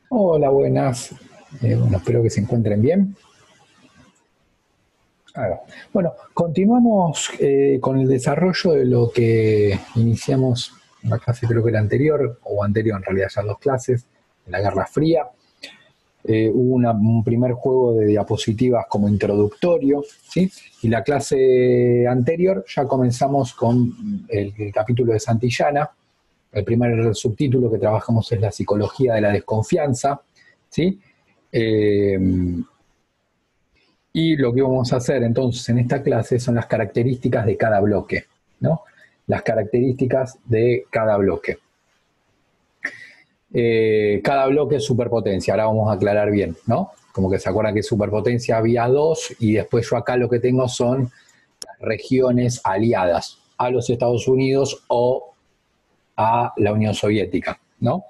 Hola, buenas. Bueno, espero que se encuentren bien. Bueno, continuamos con el desarrollo de lo que iniciamos en la clase, creo que la anterior, o anterior en realidad, ya dos clases, en la Guerra Fría. Hubo un primer juego de diapositivas como introductorio, ¿sí? Y la clase anterior ya comenzamos con el capítulo de Santillana. El primer subtítulo que trabajamos es la psicología de la desconfianza, ¿sí? Eh, Y lo que vamos a hacer entonces en esta clase son las características de cada bloque, ¿no? Las características de cada bloque. Cada bloque es superpotencia, ahora vamos a aclarar bien, ¿no? Como que se acuerdan que superpotencia había dos y después yo acá lo que tengo son regiones aliadas a los Estados Unidos o a la Unión Soviética, ¿no?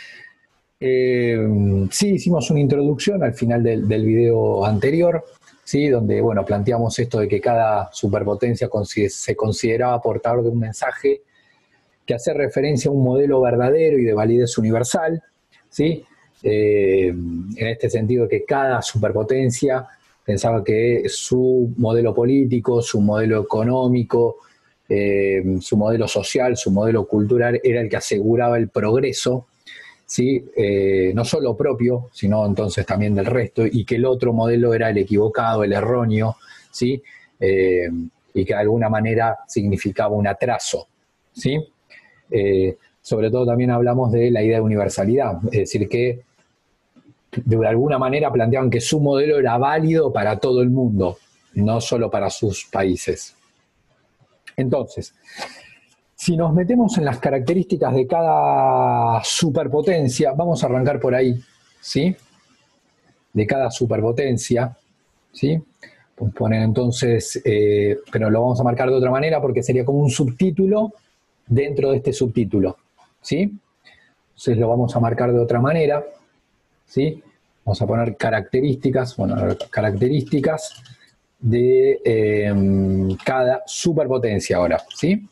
Sí, hicimos una introducción al final del video anterior, ¿sí? Donde bueno, planteamos esto de que cada superpotencia se consideraba portador de un mensaje que hace referencia a un modelo verdadero y de validez universal, ¿sí? En este sentido que cada superpotencia pensaba que su modelo político, su modelo económico, su modelo social, su modelo cultural era el que aseguraba el progreso, ¿sí? No solo propio, sino entonces también del resto, y que el otro modelo era el equivocado, el erróneo, ¿sí? Eh, y que de alguna manera significaba un atraso, ¿sí? Sobre todo también hablamos de la idea de universalidad, es decir, que de alguna manera planteaban que su modelo era válido para todo el mundo, no solo para sus países. Entonces, si nos metemos en las características de cada superpotencia, vamos a arrancar por ahí, ¿sí? De cada superpotencia, ¿sí? Pues poner entonces, pero lo vamos a marcar de otra manera porque sería como un subtítulo dentro de este subtítulo, ¿sí? Entonces lo vamos a marcar de otra manera, ¿sí? Vamos a poner características, bueno, características de cada superpotencia ahora, ¿sí?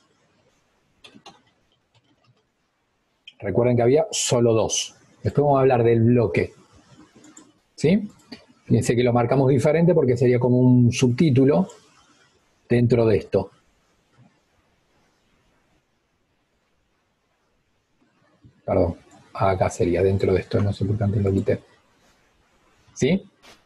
Recuerden que había solo dos. Después vamos a hablar del bloque, ¿sí? Fíjense que lo marcamos diferente porque sería como un subtítulo dentro de esto. Perdón, acá sería dentro de esto, no sé por qué antes lo quité. ¿Sí?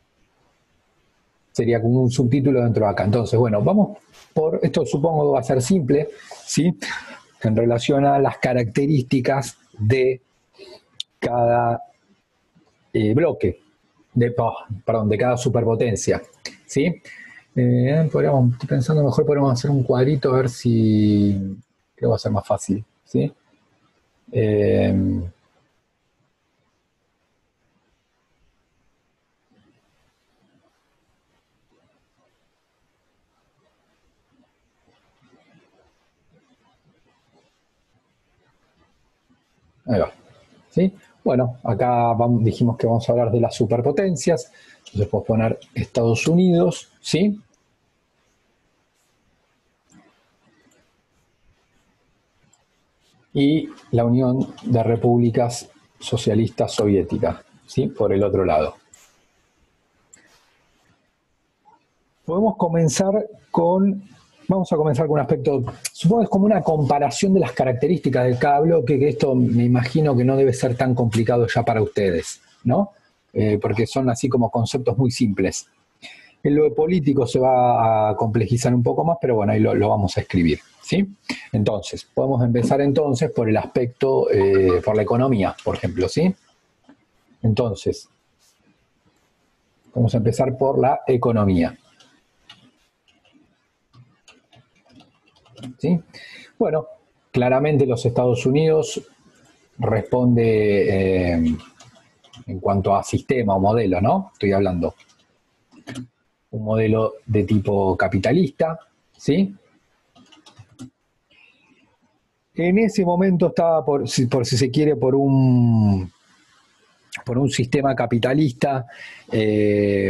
Sería como un subtítulo dentro de acá. Entonces, bueno, vamos por, esto supongo que va a ser simple, ¿sí? En relación a las características de cada bloque, perdón, de cada superpotencia, ¿sí? Estoy pensando, mejor podemos hacer un cuadrito a ver si creo que va a ser más fácil, ¿sí? Eh, Ahí va, ¿sí? Bueno, acá dijimos que vamos a hablar de las superpotencias, entonces puedo poner Estados Unidos, ¿sí? Y la Unión de Repúblicas Socialistas Soviéticas, ¿sí? Por el otro lado. Podemos comenzar con, vamos a comenzar con un aspecto, supongo que es como una comparación de las características de cada bloque, que esto me imagino que no debe ser tan complicado ya para ustedes, ¿no? Porque son así como conceptos muy simples. En lo político se va a complejizar un poco más, pero bueno, ahí lo vamos a escribir, ¿sí? Entonces, podemos empezar entonces por el aspecto, por la economía, por ejemplo, ¿sí? Entonces, vamos a empezar por la economía, ¿sí? Bueno, claramente los Estados Unidos responde en cuanto a sistema o modelo, ¿no? Estoy hablando un modelo de tipo capitalista, ¿sí? En ese momento estaba, por si se quiere, por un sistema capitalista, eh,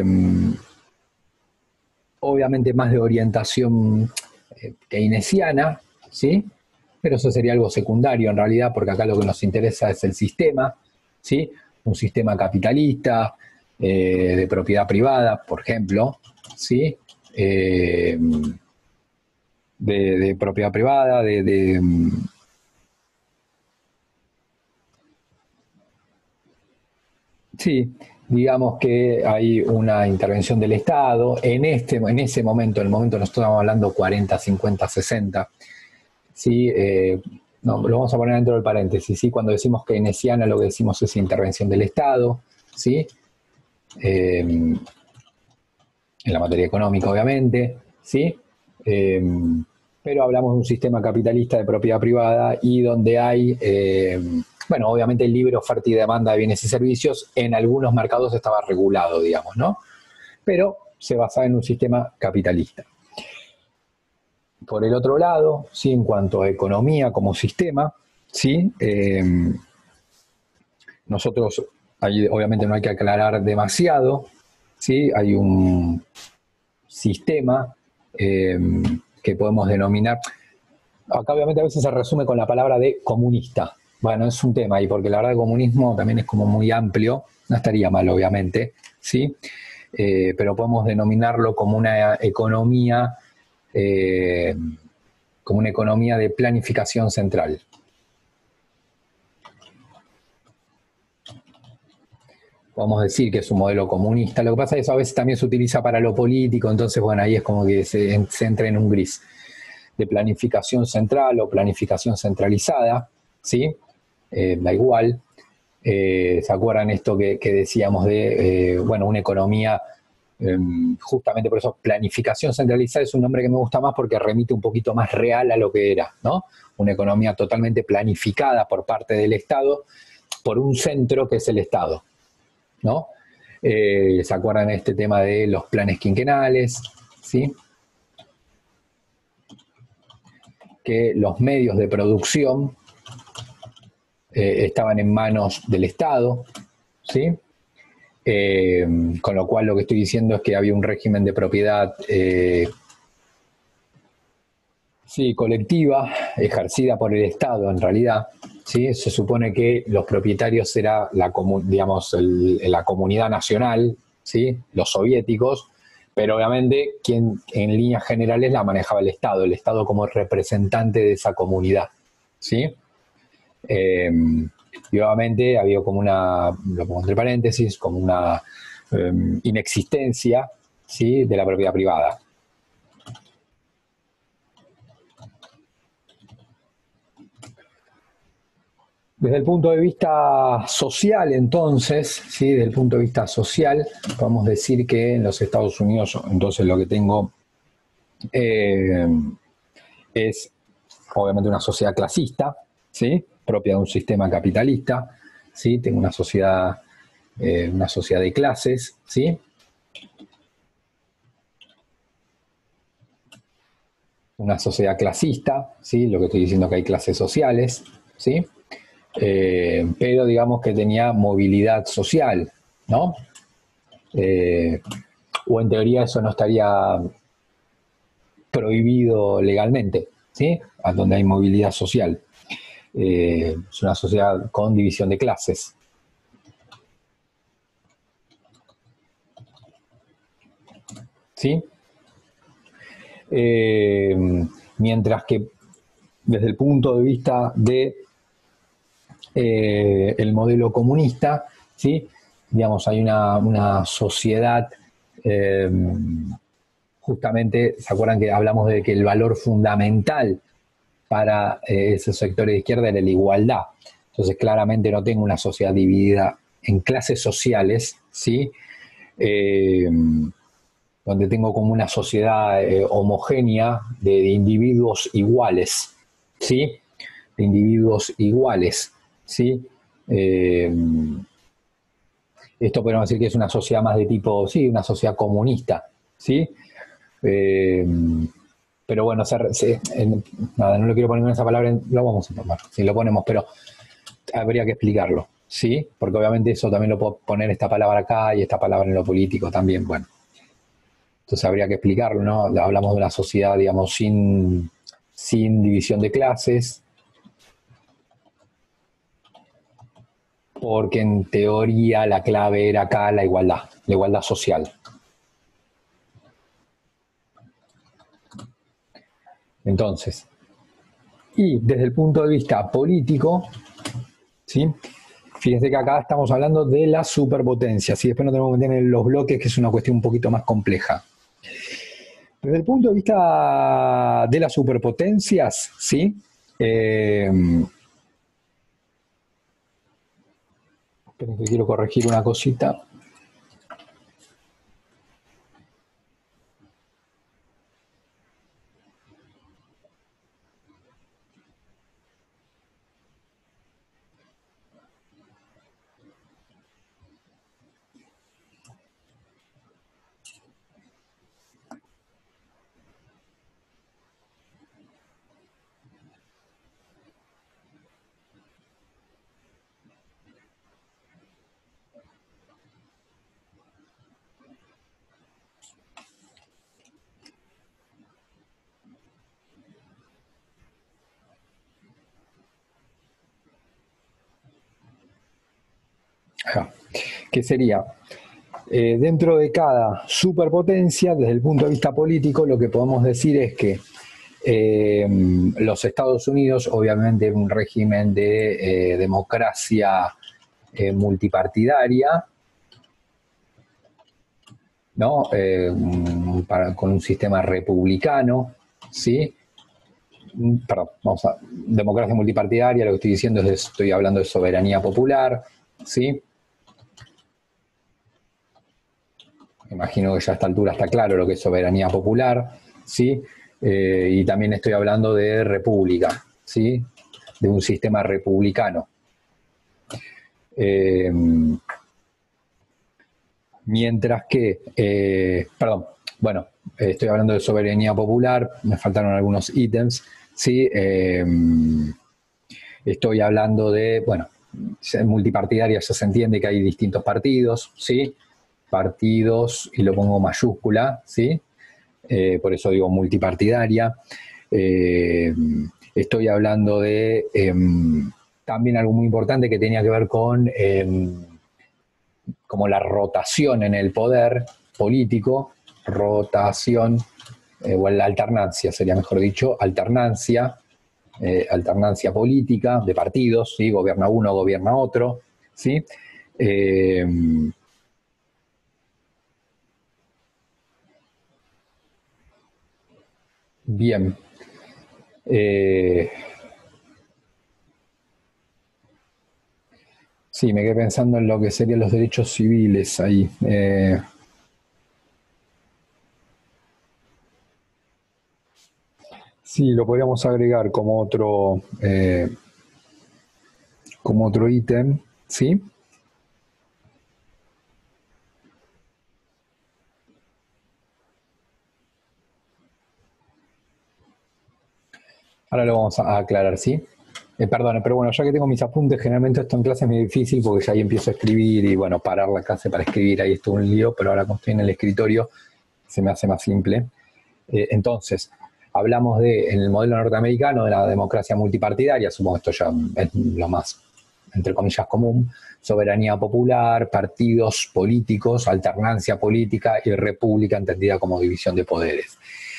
obviamente más de orientación keynesiana, ¿sí? Pero eso sería algo secundario en realidad, porque acá lo que nos interesa es el sistema, ¿sí? un sistema capitalista, de propiedad privada, por ejemplo, ¿sí? De propiedad privada, sí, digamos que hay una intervención del Estado en ese momento, en el momento nosotros estamos hablando 40, 50, 60, ¿sí? No, lo vamos a poner dentro del paréntesis, ¿sí? Cuando decimos keynesiana lo que decimos es intervención del Estado, ¿sí? En la materia económica, obviamente, ¿sí? Pero hablamos de un sistema capitalista de propiedad privada y donde hay, bueno, obviamente el libre oferta y demanda de bienes y servicios en algunos mercados estaba regulado, digamos, ¿no? Pero se basaba en un sistema capitalista. Por el otro lado, ¿sí? En cuanto a economía como sistema, ¿sí? Nosotros, ahí obviamente no hay que aclarar demasiado, ¿sí? Hay un sistema que podemos denominar, acá obviamente a veces se resume con la palabra de comunista. Bueno, es un tema ahí, porque la verdad el comunismo también es como muy amplio, no estaría mal obviamente, ¿sí? Pero podemos denominarlo como una economía, de planificación central. Podemos decir que es un modelo comunista. Lo que pasa es que eso a veces también se utiliza para lo político, entonces, bueno, ahí es como que se entra en un gris de planificación central o planificación centralizada, ¿sí? Da igual. ¿Se acuerdan esto que decíamos de, bueno, una economía, justamente por eso, planificación centralizada es un nombre que me gusta más porque remite un poquito más real a lo que era, ¿no? Una economía totalmente planificada por parte del Estado, por un centro que es el Estado, ¿no? ¿Se acuerdan de este tema de los planes quinquenales? ¿Sí? Que los medios de producción estaban en manos del Estado, ¿sí? Con lo cual lo que estoy diciendo es que había un régimen de propiedad sí, colectiva, ejercida por el Estado en realidad. ¿Sí? Se supone que los propietarios era digamos, la comunidad nacional, ¿sí? Los soviéticos, pero obviamente quien en líneas generales la manejaba el Estado como representante de esa comunidad, ¿sí? Y obviamente había como una, lo pongo entre paréntesis, como una inexistencia, ¿sí? De la propiedad privada. Desde el punto de vista social, entonces, ¿sí? Desde el punto de vista social, podemos decir que en los Estados Unidos, entonces lo que tengo es obviamente una sociedad clasista, ¿sí? Propia de un sistema capitalista, ¿sí? Tengo una sociedad de clases, ¿sí? Una sociedad clasista, ¿sí? Lo que estoy diciendo que hay clases sociales, ¿sí? Pero digamos que tenía movilidad social, ¿no? O en teoría eso no estaría prohibido legalmente, ¿sí? A donde hay movilidad social. Es una sociedad con división de clases. ¿Sí? Mientras que desde el punto de vista de el modelo comunista, ¿sí? Digamos, hay una sociedad, justamente, ¿se acuerdan que hablamos de que el valor fundamental para esos sectores de izquierda era la igualdad? Entonces, claramente no tengo una sociedad dividida en clases sociales, ¿sí? Donde tengo como una sociedad homogénea de individuos iguales, ¿sí? De individuos iguales, ¿sí? Esto podemos decir que es una sociedad más de tipo, sí, una sociedad comunista, ¿sí? Pero bueno, nada, no lo quiero poner en esa palabra, lo vamos a tomar, sí, lo ponemos, pero habría que explicarlo, ¿sí? Porque obviamente eso también lo puedo poner esta palabra acá y esta palabra en lo político también, bueno. Entonces habría que explicarlo, ¿no? Hablamos de una sociedad, digamos, sin división de clases. porque en teoría la clave era acá la igualdad social. Entonces, y desde el punto de vista político, ¿sí? Fíjense que acá estamos hablando de las superpotencias, y después nos tenemos que meter en los bloques, que es una cuestión un poquito más compleja. Desde el punto de vista de las superpotencias, ¿sí? Esperen que quiero corregir una cosita. Que sería, dentro de cada superpotencia, desde el punto de vista político, lo que podemos decir es que los Estados Unidos, obviamente un régimen de democracia multipartidaria, ¿no? Con un sistema republicano, ¿sí? Perdón, vamos a democracia multipartidaria, lo que estoy diciendo es, estoy hablando de soberanía popular, ¿sí? Imagino que ya a esta altura está claro lo que es soberanía popular, ¿sí? Y también estoy hablando de república, ¿sí? De un sistema republicano. Mientras que, perdón, bueno, estoy hablando de soberanía popular, me faltaron algunos ítems, ¿sí? Estoy hablando de, bueno, multipartidaria ya se entiende que hay distintos partidos, ¿sí? Partidos, y lo pongo mayúscula, ¿sí? Por eso digo multipartidaria. Estoy hablando de también algo muy importante que tenía que ver con como la rotación en el poder político, rotación, o la alternancia, sería mejor dicho, alternancia política de partidos, ¿sí? Gobierna uno, gobierna otro, ¿sí? Bien. Sí, me quedé pensando en lo que serían los derechos civiles ahí. Sí, lo podríamos agregar como otro ítem, ¿sí? Ahora lo vamos a aclarar, ¿sí? Perdón, pero bueno, ya que tengo mis apuntes, generalmente esto en clase es muy difícil porque ya ahí empiezo a escribir y bueno, parar la clase para escribir, ahí es todo un lío, pero ahora como estoy en el escritorio se me hace más simple. Entonces, hablamos en el modelo norteamericano de la democracia multipartidaria, supongo que esto ya es lo más, entre comillas, común, soberanía popular, partidos políticos, alternancia política y república entendida como división de poderes.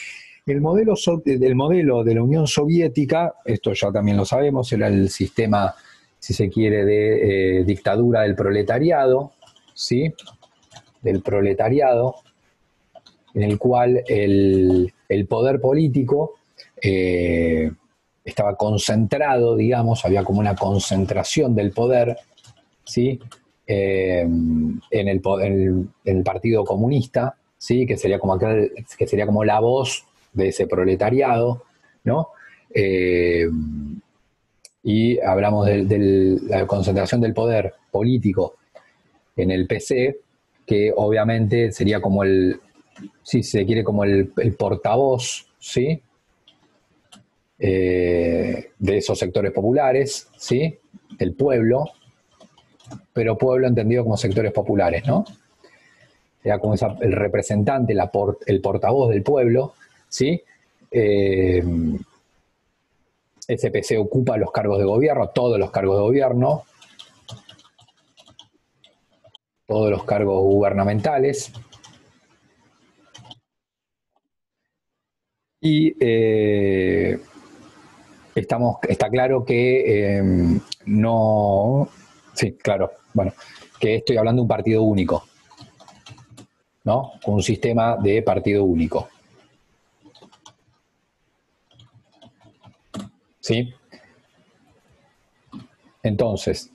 El modelo de la Unión Soviética, esto ya también lo sabemos, era el sistema, si se quiere, de dictadura del proletariado, ¿sí? Del proletariado, en el cual el poder político estaba concentrado, digamos, había como una concentración del poder, ¿sí? En el Partido Comunista, ¿sí? Que sería como la voz de ese proletariado, ¿no? Y hablamos de la concentración del poder político en el PC, que obviamente sería como si se quiere, como el portavoz, ¿sí? De esos sectores populares, ¿sí? Del pueblo, pero pueblo entendido como sectores populares, ¿no? Era como el representante, el portavoz del pueblo, ¿sí? SPC ocupa los cargos de gobierno, todos los cargos de gobierno, todos los cargos gubernamentales. Y está claro que no... Sí, claro, bueno, que estoy hablando de un partido único, ¿no? Un sistema de partido único. ¿Sí? Entonces,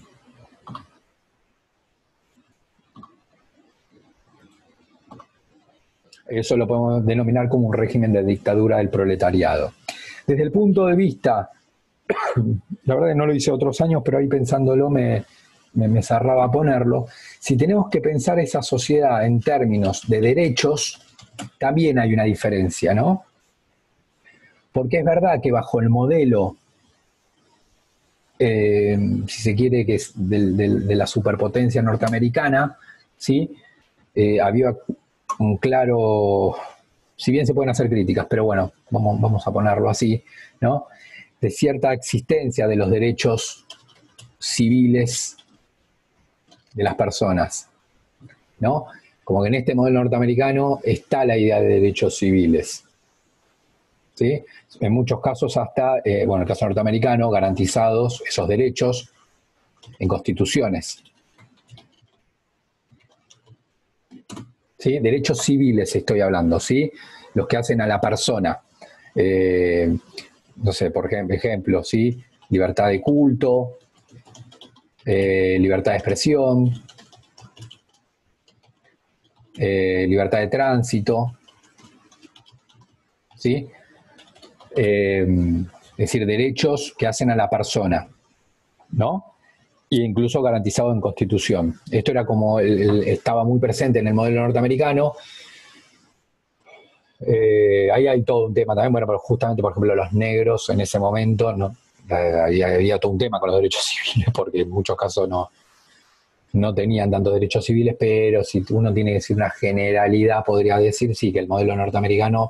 eso lo podemos denominar como un régimen de dictadura del proletariado. Desde el punto de vista, la verdad que no lo hice otros años, pero ahí pensándolo me cerraba a ponerlo. Si tenemos que pensar esa sociedad en términos de derechos, también hay una diferencia, ¿no? Porque es verdad que bajo el modelo, si se quiere, que es de la superpotencia norteamericana, ¿sí? Había un claro, si bien se pueden hacer críticas, pero bueno, vamos a ponerlo así, ¿no? De cierta existencia de los derechos civiles de las personas, ¿no? Como que en este modelo norteamericano está la idea de derechos civiles, ¿sí? En muchos casos hasta, bueno, en el caso norteamericano, garantizados esos derechos en constituciones. ¿Sí? Derechos civiles estoy hablando, ¿sí? Los que hacen a la persona. No sé, por ejemplo, ¿sí? Libertad de culto, libertad de expresión, libertad de tránsito, ¿sí? Es decir, derechos que hacen a la persona, ¿no? E incluso garantizado en Constitución. Esto era como, estaba muy presente en el modelo norteamericano. Ahí hay todo un tema también, bueno, pero justamente, por ejemplo, los negros en ese momento, ¿no? Ahí había todo un tema con los derechos civiles, porque en muchos casos no tenían tantos derechos civiles, pero si uno tiene que decir una generalidad, podría decir, sí, que el modelo norteamericano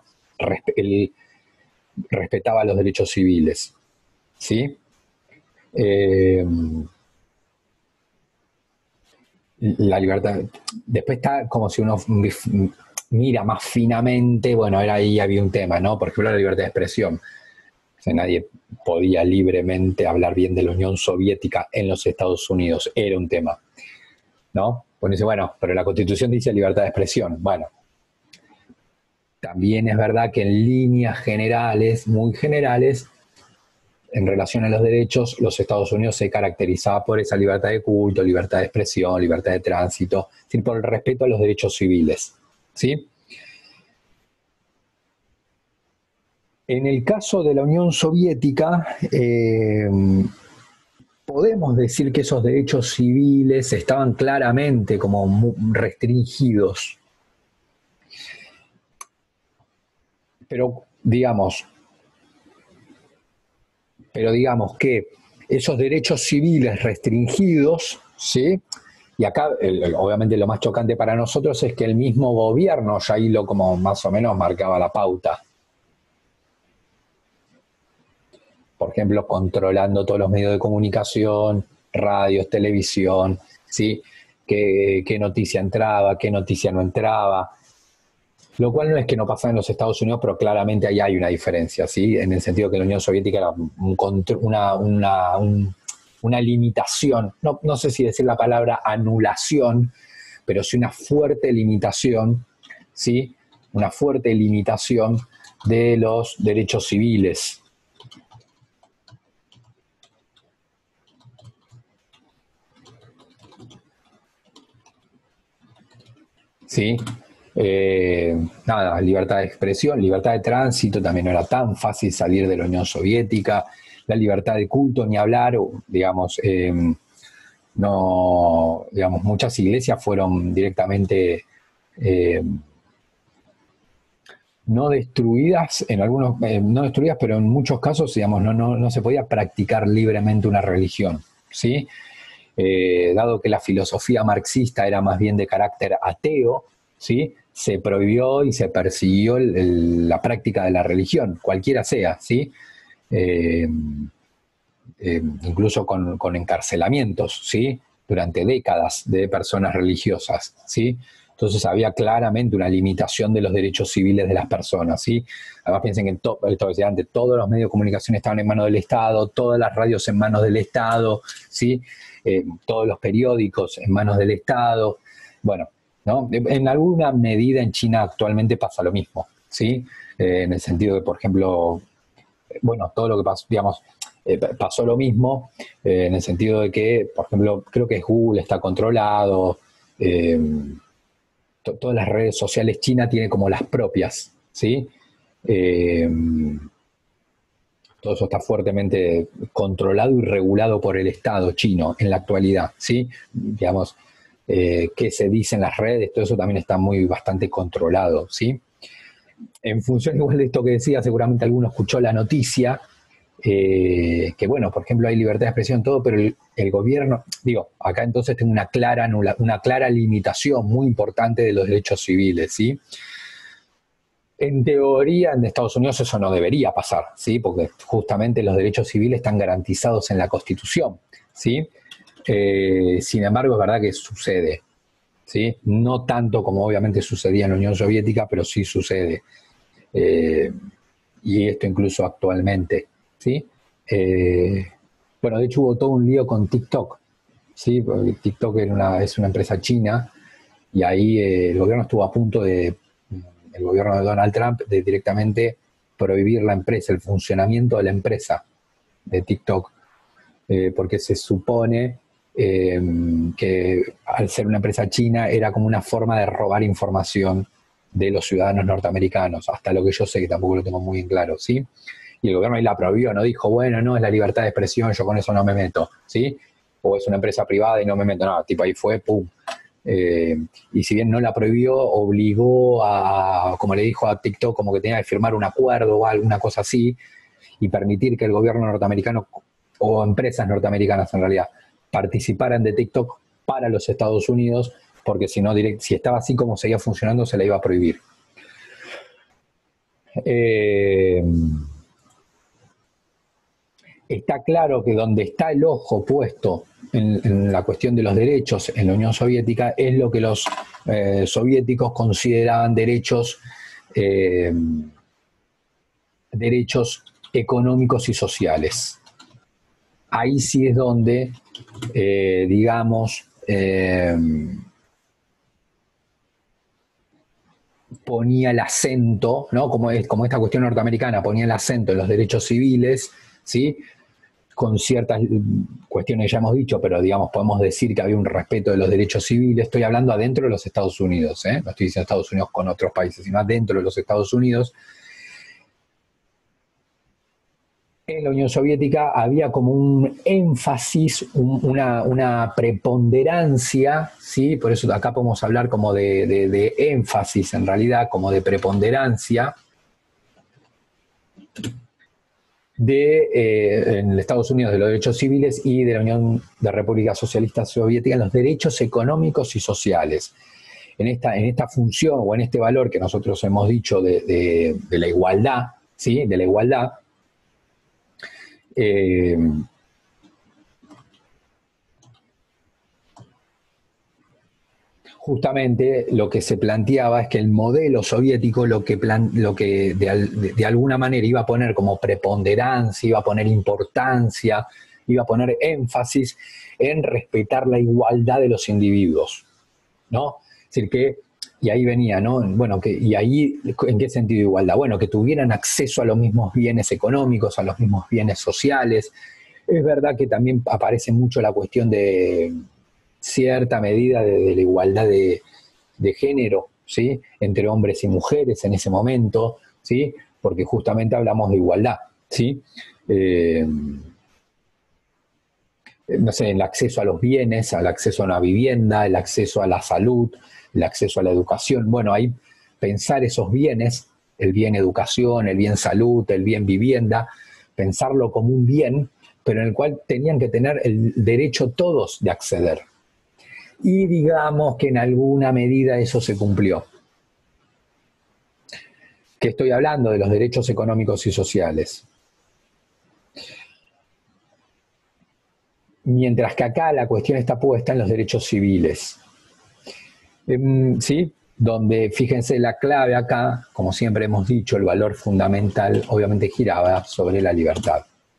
respetaba los derechos civiles, ¿sí? La libertad. Después está como si uno mira más finamente, bueno, ahí había un tema, ¿no? Por ejemplo, la libertad de expresión. O sea, nadie podía libremente hablar bien de la Unión Soviética en los Estados Unidos, era un tema, ¿no? Pues dice, bueno, pero la Constitución dice libertad de expresión. Bueno, también es verdad que en líneas generales, muy generales, en relación a los derechos, los Estados Unidos se caracterizaba por esa libertad de culto, libertad de expresión, libertad de tránsito, es decir, por el respeto a los derechos civiles, ¿sí? En el caso de la Unión Soviética, podemos decir que esos derechos civiles estaban claramente como restringidos. Pero digamos que esos derechos civiles restringidos, ¿sí? Y acá, obviamente, lo más chocante para nosotros es que el mismo gobierno ya ahí como más o menos marcaba la pauta. Por ejemplo, controlando todos los medios de comunicación, radios, televisión, ¿sí? Qué noticia entraba, qué noticia no entraba. Lo cual no es que no pasaba en los Estados Unidos, pero claramente ahí hay una diferencia, ¿sí? En el sentido que la Unión Soviética era una limitación, no sé si decir la palabra anulación, pero sí una fuerte limitación, ¿sí? Una fuerte limitación de los derechos civiles. ¿Sí? Nada, libertad de expresión, libertad de tránsito, también no era tan fácil salir de la Unión Soviética, la libertad de culto, ni hablar, digamos, no, digamos, muchas iglesias fueron directamente no destruidas, en algunos, no destruidas, pero en muchos casos, digamos, no se podía practicar libremente una religión, ¿sí? Dado que la filosofía marxista era más bien de carácter ateo, ¿sí? Se prohibió y se persiguió la práctica de la religión, cualquiera sea, ¿sí? Incluso con encarcelamientos, ¿sí? durante décadas de personas religiosas, ¿sí? Entonces había claramente una limitación de los derechos civiles de las personas, ¿sí? Además piensen que esto que decía antes, todos los medios de comunicación estaban en manos del Estado, todas las radios en manos del Estado, ¿sí? Todos los periódicos en manos del Estado. Bueno, ¿no? En alguna medida en China actualmente pasa lo mismo, ¿sí? En el sentido de, por ejemplo, bueno, todo lo que pasó, digamos, pasó lo mismo, en el sentido de que, por ejemplo, creo que Google está controlado, eh, todas las redes sociales China tiene como las propias, ¿sí? Eh, todo eso está fuertemente controlado y regulado por el Estado chino en la actualidad, ¿sí? Digamos, qué se dice en las redes, todo eso también está bastante controlado, ¿sí? En función igual de esto que decía, seguramente alguno escuchó la noticia, que bueno, por ejemplo, hay libertad de expresión, todo, pero el gobierno, digo, acá entonces tengo una clara limitación muy importante de los derechos civiles, ¿sí? En teoría, en Estados Unidos eso no debería pasar, ¿sí? Porque justamente los derechos civiles están garantizados en la Constitución, ¿sí? Sin embargo, es verdad que sucede, ¿sí? No tanto como obviamente sucedía en la Unión Soviética, pero sí sucede. Eh, y esto incluso actualmente, ¿sí? Eh, bueno, de hecho hubo todo un lío con TikTok, ¿sí? Porque TikTok es una empresa china y ahí el gobierno estuvo a punto el gobierno de Donald Trump, de directamente prohibir la empresa, el funcionamiento de la empresa de TikTok, porque se supone que al ser una empresa china era como una forma de robar información de los ciudadanos norteamericanos, hasta lo que yo sé, que tampoco lo tengo muy en claro, ¿sí? Y el gobierno ahí la prohibió, no dijo, bueno, no, es la libertad de expresión, yo con eso no me meto, ¿sí? O es una empresa privada y no me meto, no, tipo ahí fue, pum. Y si bien no la prohibió, obligó a, como le dijo a TikTok, como que tenía que firmar un acuerdo o alguna cosa así, y permitir que el gobierno norteamericano, o empresas norteamericanas en realidad, participaran de TikTok para los Estados Unidos, porque si no, si estaba así como seguía funcionando, se la iba a prohibir. Está claro que donde está el ojo puesto en la cuestión de los derechos en la Unión Soviética es lo que los soviéticos consideraban eh, derechos económicos y sociales. Ahí sí es donde, digamos, ponía el acento, ¿no? Como esta cuestión norteamericana ponía el acento en los derechos civiles, ¿sí? Con ciertas cuestiones que ya hemos dicho, pero digamos, podemos decir que había un respeto de los derechos civiles. Estoy hablando adentro de los Estados Unidos, ¿eh? No estoy diciendo Estados Unidos con otros países, sino adentro de los Estados Unidos. En la Unión Soviética había como un énfasis, una preponderancia, ¿sí? Por eso acá podemos hablar como de énfasis en realidad, como de preponderancia en Estados Unidos de los derechos civiles y de la Unión de República Socialista Soviética en los derechos económicos y sociales. En esta función o en este valor que nosotros hemos dicho de la igualdad, ¿sí? De la igualdad, eh, justamente lo que se planteaba es que el modelo soviético lo que de alguna manera iba a poner como preponderancia, iba a poner importancia, iba a poner énfasis en respetar la igualdad de los individuos, ¿no? Es decir, que, y ahí venía, ¿no? Bueno, y ahí, ¿en qué sentido igualdad? Bueno, que tuvieran acceso a los mismos bienes económicos, a los mismos bienes sociales. Es verdad que también aparece mucho la cuestión de cierta medida de la igualdad de género, ¿sí? Entre hombres y mujeres en ese momento, ¿sí? Porque justamente hablamos de igualdad, ¿sí? Eh, no sé, el acceso a los bienes, al acceso a una vivienda, el acceso a la salud, el acceso a la educación. Bueno, ahí pensar esos bienes, el bien educación, el bien salud, el bien vivienda, pensarlo como un bien, pero en el cual tenían que tener el derecho todos de acceder. Y digamos que en alguna medida eso se cumplió. Que estoy hablando de los derechos económicos y sociales. mientras que acá la cuestión está puesta en los derechos civiles. ¿Sí? Donde, fíjense, la clave acá, como siempre hemos dicho, el valor fundamental obviamente giraba sobre la libertad.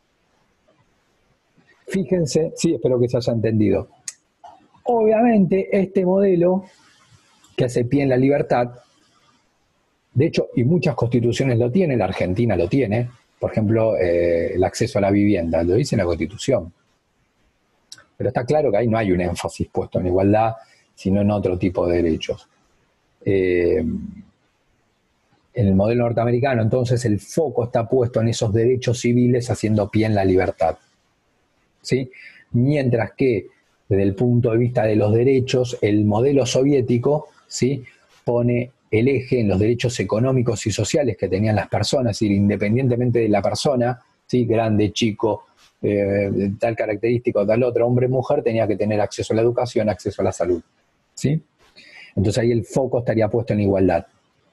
Fíjense, sí, espero que se haya entendido. Obviamente, este modelo que hace pie en la libertad, de hecho, y muchas constituciones lo tienen, la Argentina lo tiene, por ejemplo, el acceso a la vivienda, lo dice la Constitución. Pero está claro que ahí no hay un énfasis puesto en igualdad, sino en otro tipo de derechos. En el modelo norteamericano, entonces, el foco está puesto en esos derechos civiles haciendo pie en la libertad, ¿sí? Mientras que, desde el punto de vista de los derechos, el modelo soviético, ¿sí?, pone el eje en los derechos económicos y sociales que tenían las personas, es decir, independientemente de la persona, ¿sí?, grande, chico, tal característico, tal otro, hombre, mujer, tenía que tener acceso a la educación, acceso a la salud, ¿sí? Entonces ahí el foco estaría puesto en la igualdad.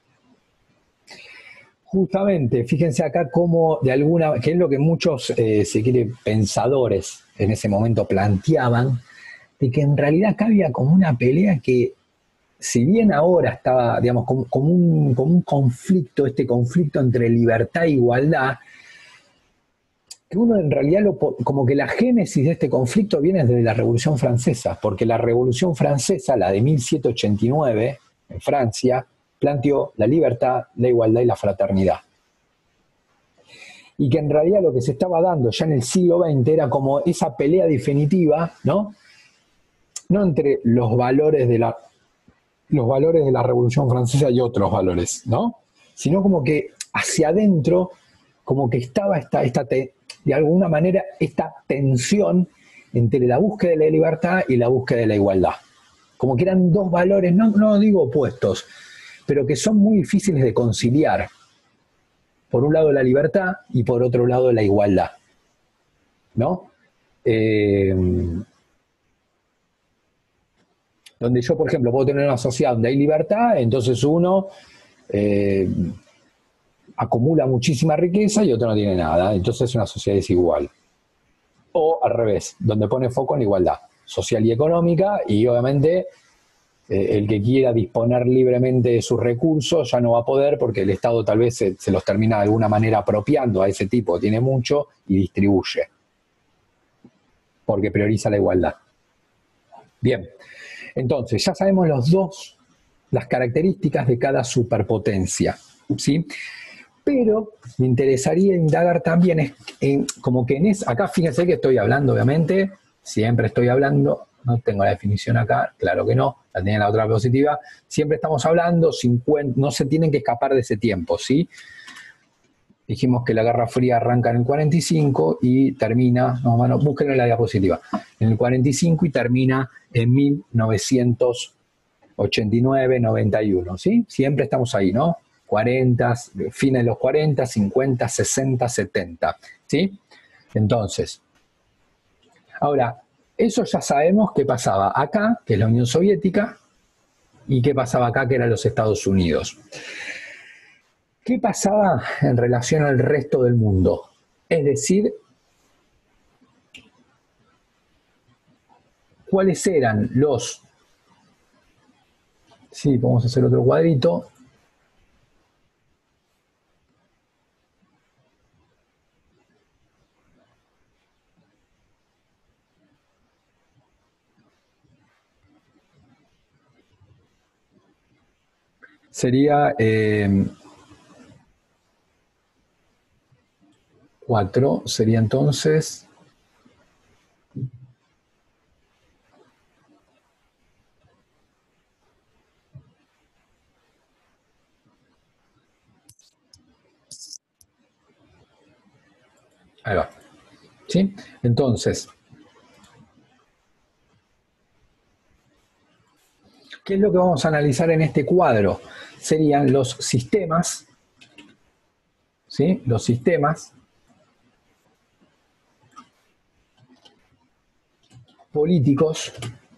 Justamente, fíjense acá cómo de alguna, que es lo que muchos, si quiere, pensadores en ese momento planteaban, de que en realidad acá había como una pelea que, si bien ahora estaba, digamos, como un conflicto, este conflicto entre libertad e igualdad, que uno en realidad, como que la génesis de este conflicto viene desde la Revolución Francesa, porque la Revolución Francesa, la de 1789, en Francia, planteó la libertad, la igualdad y la fraternidad. Y que en realidad lo que se estaba dando ya en el siglo XX era como esa pelea definitiva, ¿no? No entre los valores de la Revolución Francesa y otros valores, ¿no? Sino como que hacia adentro, como que estaba de alguna manera esta tensión entre la búsqueda de la libertad y la búsqueda de la igualdad. Como que eran dos valores, no digo opuestos, pero que son muy difíciles de conciliar. Por un lado la libertad y por otro lado la igualdad, ¿no? Donde yo, por ejemplo, puedo tener una sociedad donde hay libertad, entonces uno acumula muchísima riqueza y otro no tiene nada, entonces es una sociedad desigual. O al revés, donde pone foco en la igualdad social y económica, y obviamente el que quiera disponer libremente de sus recursos ya no va a poder, porque el Estado tal vez se los termina de alguna manera apropiando a ese tipo, tiene mucho y distribuye, porque prioriza la igualdad. Bien, entonces ya sabemos las características de cada superpotencia, ¿sí? Pero me interesaría indagar también como que acá fíjense que estoy hablando, obviamente, siempre estoy hablando, no tengo la definición acá, claro que no, la tenía en la otra diapositiva, siempre estamos hablando, no se tienen que escapar de ese tiempo, ¿sí? Dijimos que la Guerra Fría arranca en el 45 y termina, búsquenlo en la diapositiva, en el 45 y termina en 1989, 91, ¿sí? Siempre estamos ahí, ¿no? 40, fines de los 40, 50, 60, 70, ¿sí? Entonces, ahora, eso ya sabemos qué pasaba acá, que es la Unión Soviética, y qué pasaba acá, que eran los Estados Unidos. ¿Qué pasaba en relación al resto del mundo? Es decir, ¿cuáles eran los... Sí, vamos a hacer otro cuadrito. Sería 4, sería entonces... Ahí va. ¿Sí? Entonces, ¿qué es lo que vamos a analizar en este cuadro? Serían los sistemas, ¿sí? Los sistemas políticos,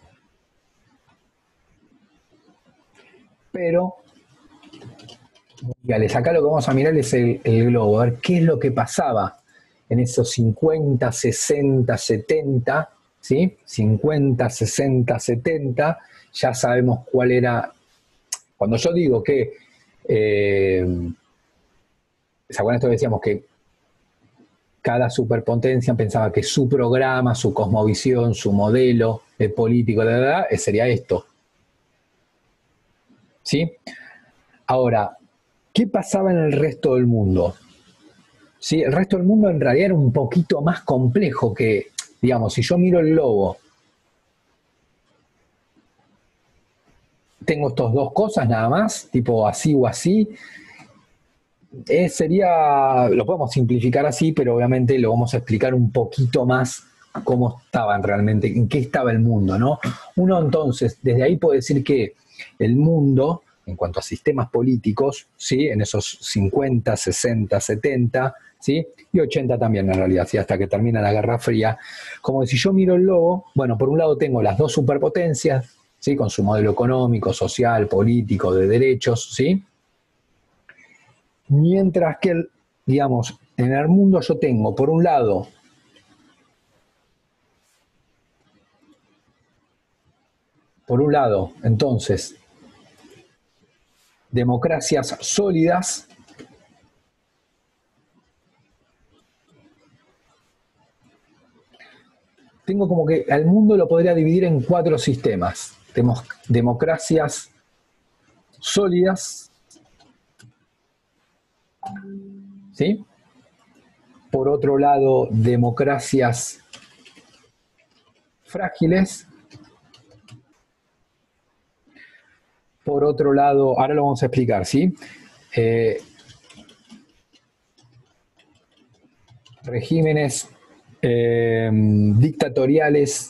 pero mundiales. Acá lo que vamos a mirar es el globo, a ver qué es lo que pasaba en esos 50, 60, 70, ¿sí? 50, 60, 70, ya sabemos cuál era. Cuando yo digo que, ¿se acuerdan esto que decíamos que cada superpotencia pensaba que su programa, su cosmovisión, su modelo político, sería esto? ¿Sí? Ahora, ¿qué pasaba en el resto del mundo? Sí, el resto del mundo en realidad era un poquito más complejo que, digamos, si yo miro el globo, tengo estas dos cosas nada más, tipo así o así, sería, lo podemos simplificar así, pero obviamente lo vamos a explicar un poquito más cómo estaban realmente, en qué estaba el mundo, ¿no? Uno entonces, desde ahí puede decir que el mundo, en cuanto a sistemas políticos, ¿sí? En esos 50, 60, 70, ¿sí? Y 80 también en realidad, ¿sí? Hasta que termina la Guerra Fría, como si yo miro el globo, bueno, por un lado tengo las dos superpotencias, ¿sí? Con su modelo económico, social, político, de derechos, ¿sí? Mientras que, digamos, en el mundo yo tengo, por un lado, entonces, democracias sólidas, tengo como que al mundo lo podría dividir en cuatro sistemas. Tenemos democracias sólidas, ¿sí? Por otro lado, democracias frágiles. Por otro lado, ahora lo vamos a explicar, ¿sí? Eh, regímenes dictatoriales,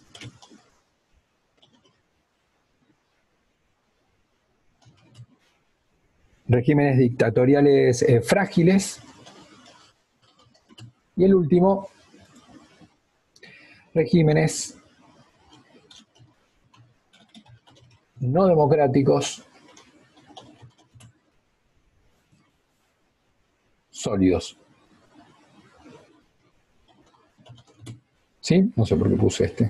frágiles. Y el último, regímenes no democráticos sólidos. ¿Sí? No sé por qué puse este.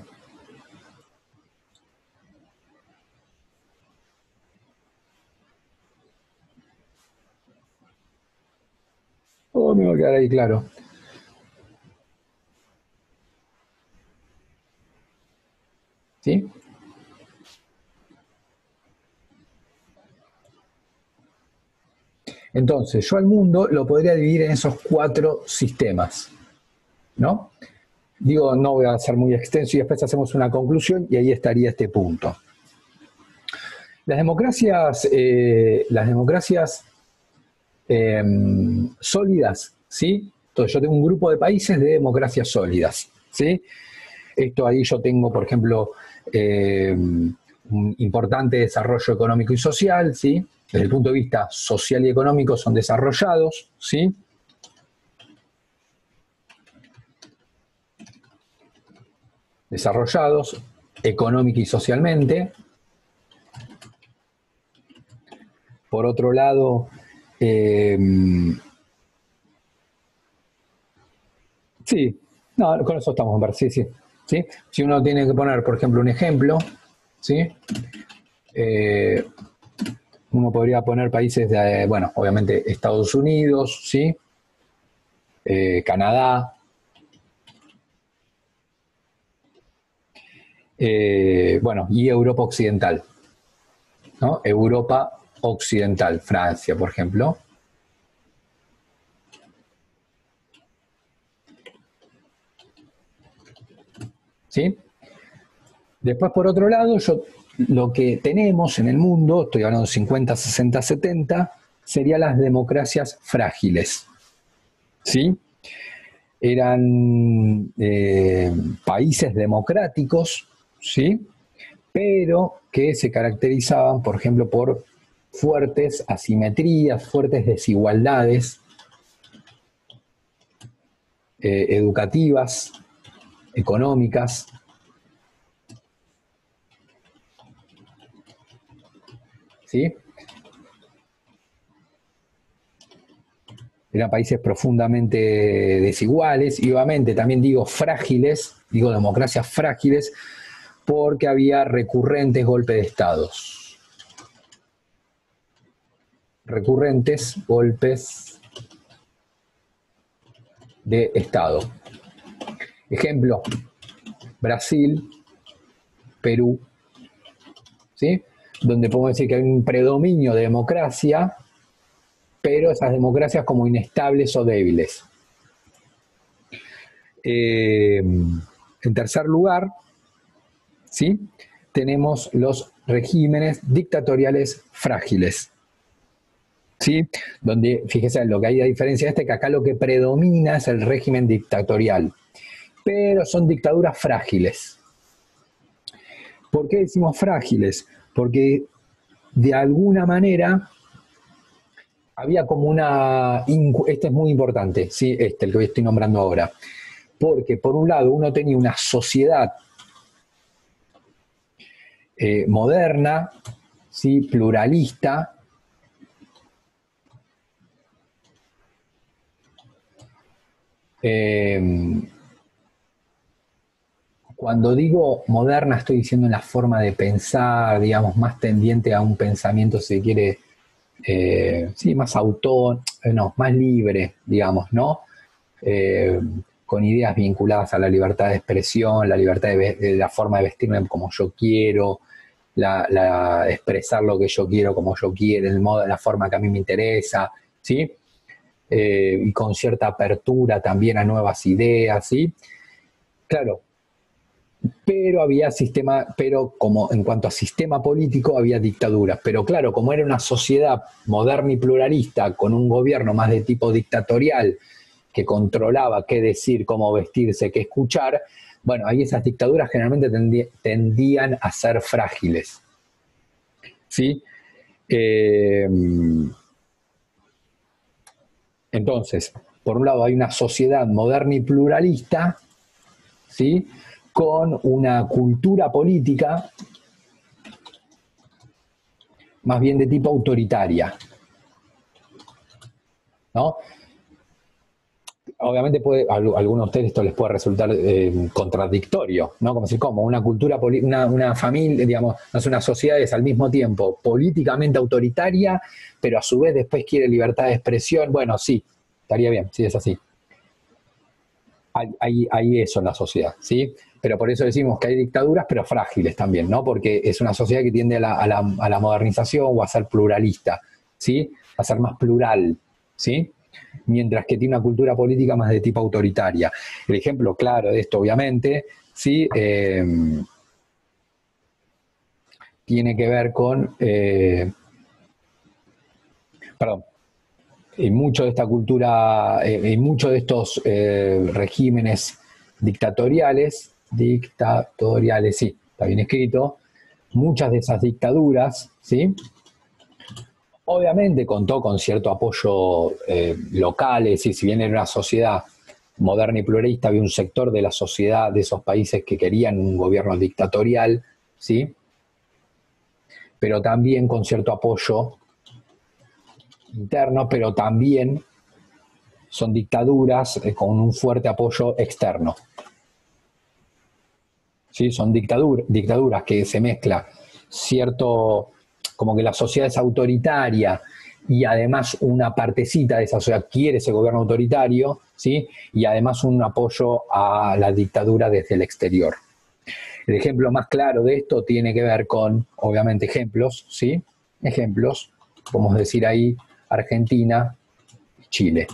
Oh, me va a quedar ahí claro. ¿Sí? Entonces, yo al mundo lo podría dividir en esos cuatro sistemas, ¿no? Digo, no voy a ser muy extenso y después hacemos una conclusión y ahí estaría este punto. Las democracias sólidas, ¿sí? Entonces yo tengo un grupo de países de democracias sólidas, ¿sí? Esto ahí yo tengo, por ejemplo, un importante desarrollo económico y social, ¿sí? Desde el punto de vista social y económico son desarrollados, ¿sí? Desarrollados económica y socialmente. Por otro lado, eh, sí, no, con eso estamos, sí, sí, sí. Si uno tiene que poner, por ejemplo, un ejemplo, ¿sí? Eh, uno podría poner países de, bueno, obviamente Estados Unidos, ¿sí? Canadá, bueno, y Europa Occidental, ¿no? Europa Occidental, Francia, por ejemplo, ¿sí? Después, por otro lado, lo que tenemos en el mundo, estoy hablando de 50, 60, 70, serían las democracias frágiles, ¿sí? Eran países democráticos, ¿sí? Pero que se caracterizaban, por ejemplo, por fuertes asimetrías, fuertes desigualdades educativas, económicas, ¿sí? eran países profundamente desiguales, y obviamente también digo frágiles, digo democracias frágiles, porque había recurrentes golpes de estados. Recurrentes golpes de estado. Ejemplo, Brasil, Perú, ¿sí? Donde podemos decir que hay un predominio de democracia, pero esas democracias como inestables o débiles. En tercer lugar, ¿sí? Tenemos los regímenes dictatoriales frágiles, ¿sí? Donde, fíjese, lo que hay de diferencia que acá lo que predomina es el régimen dictatorial, pero son dictaduras frágiles. ¿Por qué decimos frágiles? Porque de alguna manera había como una... Este es muy importante, ¿sí? El que estoy nombrando ahora. Porque por un lado uno tenía una sociedad moderna, ¿sí? Pluralista, cuando digo moderna estoy diciendo en la forma de pensar, digamos, más tendiente a un pensamiento, si se quiere, sí, más autónomo, no, más libre, digamos, ¿no? Con ideas vinculadas a la libertad de expresión, la libertad de la forma de vestirme como yo quiero, expresar lo que yo quiero como yo quiero, el modo, la forma que a mí me interesa, ¿sí? Y con cierta apertura también a nuevas ideas, ¿sí? Claro, pero había sistema, pero como en cuanto a sistema político había dictaduras. Pero claro, como era una sociedad moderna y pluralista, con un gobierno más de tipo dictatorial, que controlaba qué decir, cómo vestirse, qué escuchar, bueno, ahí esas dictaduras generalmente tendían a ser frágiles. ¿Sí? Entonces, por un lado hay una sociedad moderna y pluralista, ¿sí? Con una cultura política más bien de tipo autoritaria, ¿no? Obviamente a algunos de ustedes esto les puede resultar contradictorio, ¿no? Como decir, ¿cómo? Una cultura, una familia, digamos, no es una sociedad, es al mismo tiempo políticamente autoritaria, pero a su vez después quiere libertad de expresión. Bueno, sí, estaría bien, sí es así. Hay eso en la sociedad, ¿sí? Pero por eso decimos que hay dictaduras, pero frágiles también, ¿no? Porque es una sociedad que tiende a la modernización o a ser pluralista, ¿sí? A ser más plural, ¿sí? Mientras que tiene una cultura política más de tipo autoritaria. El ejemplo claro de esto, obviamente, ¿sí? Tiene que ver con... perdón. En mucho de esta cultura, en muchos de estos regímenes dictatoriales, sí, está bien escrito, muchas de esas dictaduras, ¿sí? Obviamente contó con cierto apoyo local, es decir, si bien era una sociedad moderna y pluralista, había un sector de la sociedad de esos países que querían un gobierno dictatorial, ¿sí? Pero también con cierto apoyo interno, pero también son dictaduras con un fuerte apoyo externo. ¿Sí? Son dictaduras que se mezcla cierto, como que la sociedad es autoritaria y además una partecita de esa sociedad quiere ese gobierno autoritario, ¿sí? Y además un apoyo a la dictadura desde el exterior. El ejemplo más claro de esto tiene que ver con, obviamente, ejemplos, ¿sí? Ejemplos, podemos decir ahí, Argentina y Chile.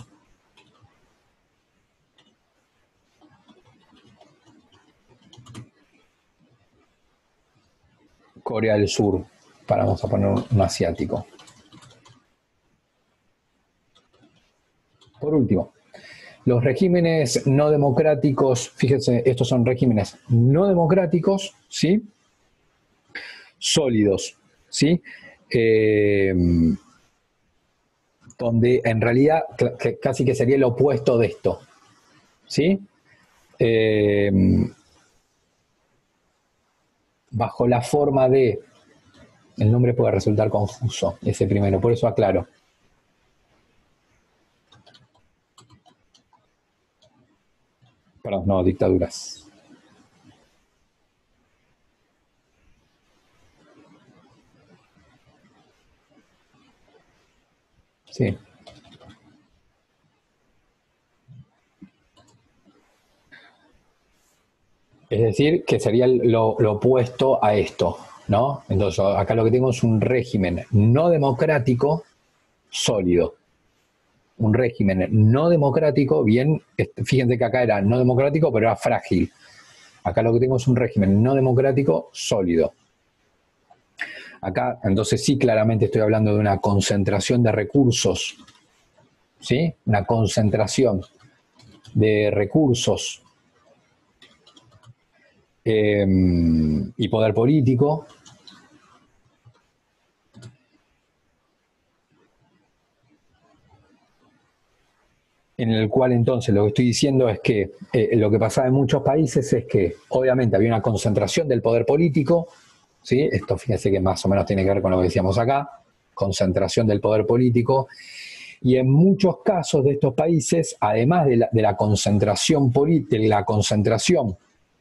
Corea del Sur, vamos a poner un asiático. Por último, los regímenes no democráticos, fíjense, estos son regímenes no democráticos, ¿sí? Sólidos, ¿sí? Donde en realidad casi que sería el opuesto de esto, ¿sí? Bajo la forma de... El nombre puede resultar confuso, ese primero, por eso aclaro. Perdón, no, dictaduras. Sí. Es decir, que sería lo opuesto a esto, ¿no? Entonces, acá lo que tengo es un régimen no democrático sólido. Un régimen no democrático, bien, fíjense que acá era no democrático, pero era frágil. Acá lo que tengo es un régimen no democrático sólido. Acá, entonces sí, claramente estoy hablando de una concentración de recursos, ¿sí? Una concentración de recursos y poder político, en el cual entonces lo que estoy diciendo es que lo que pasaba en muchos países es que obviamente había una concentración del poder político, ¿sí? Esto fíjense que más o menos tiene que ver con lo que decíamos acá, concentración del poder político, y en muchos casos de estos países, además de la concentración política, de la concentración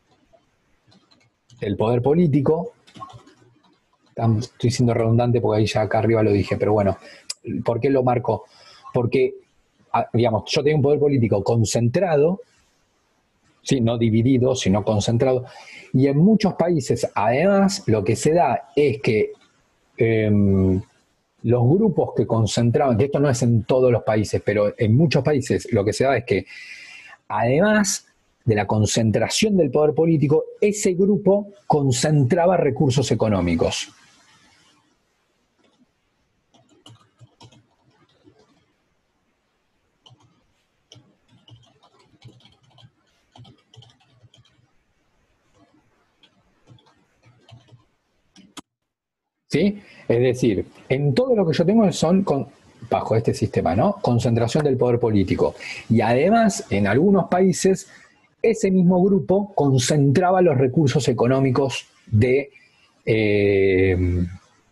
del poder político, estoy siendo redundante porque ahí ya acá arriba lo dije, pero bueno, ¿por qué lo marco? Porque, digamos, yo tengo un poder político concentrado, ¿sí? No dividido, sino concentrado, y en muchos países, además, lo que se da es que los grupos que concentraban, que esto no es en todos los países, pero en muchos países lo que se da es que, además de la concentración del poder político, ese grupo concentraba recursos económicos. ¿Sí? Es decir, en todo lo que yo tengo son bajo este sistema, ¿no? Concentración del poder político. Y además, en algunos países, ese mismo grupo concentraba los recursos económicos eh,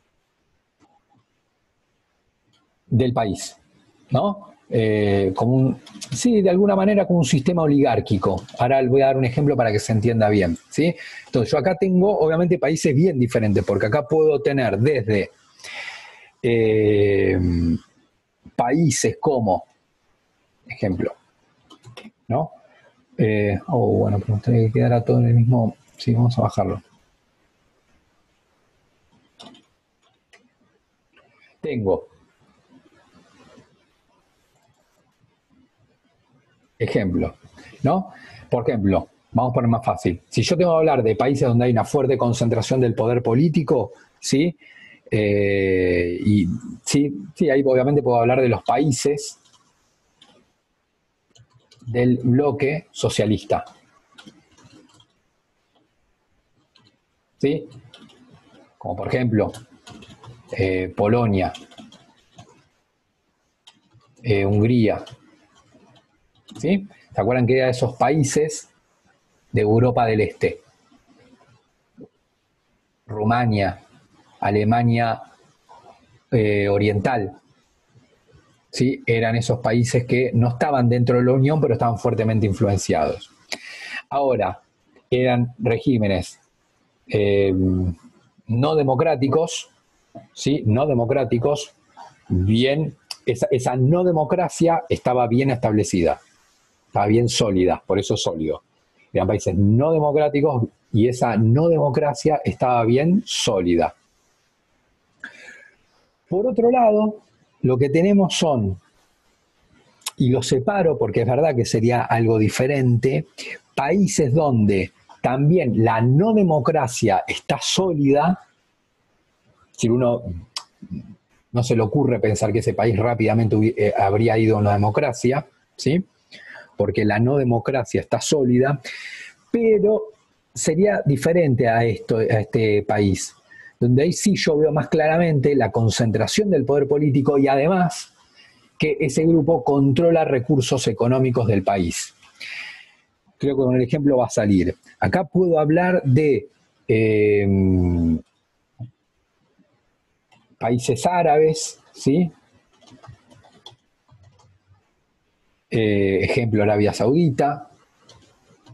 del país, ¿no? Sí, de alguna manera como un sistema oligárquico. Ahora voy a dar un ejemplo para que se entienda bien, ¿sí? Entonces yo acá tengo obviamente países bien diferentes, porque acá puedo tener desde eh, países como, ejemplo, ¿no? Bueno, pero me gustaría que quedara todo en el mismo. Sí, vamos a bajarlo. Tengo, ejemplo, ¿no? Por ejemplo, vamos a poner más fácil. Si yo tengo que hablar de países donde hay una fuerte concentración del poder político, ¿sí? Y sí, ahí obviamente puedo hablar de los países del bloque socialista, ¿sí? Como por ejemplo Polonia, Hungría, ¿sí? ¿Se acuerdan que era de esos países de Europa del Este? Rumania, Alemania Oriental, ¿sí? Eran esos países que no estaban dentro de la Unión, pero estaban fuertemente influenciados. Ahora, eran regímenes eh, no democráticos, ¿sí? No democráticos, bien, esa no democracia estaba bien establecida, estaba bien sólida, por eso sólido. Eran países no democráticos y esa no democracia estaba bien sólida. Por otro lado, lo que tenemos son, y los separo porque es verdad que sería algo diferente, países donde también la no democracia está sólida, si uno no se le ocurre pensar que ese país rápidamente habría ido a una democracia, ¿sí? Porque la no democracia está sólida, pero sería diferente a este país, donde ahí sí yo veo más claramente la concentración del poder político y además que ese grupo controla recursos económicos del país. Creo que con el ejemplo va a salir. Acá puedo hablar de países árabes, ¿sí? Ejemplo, Arabia Saudita,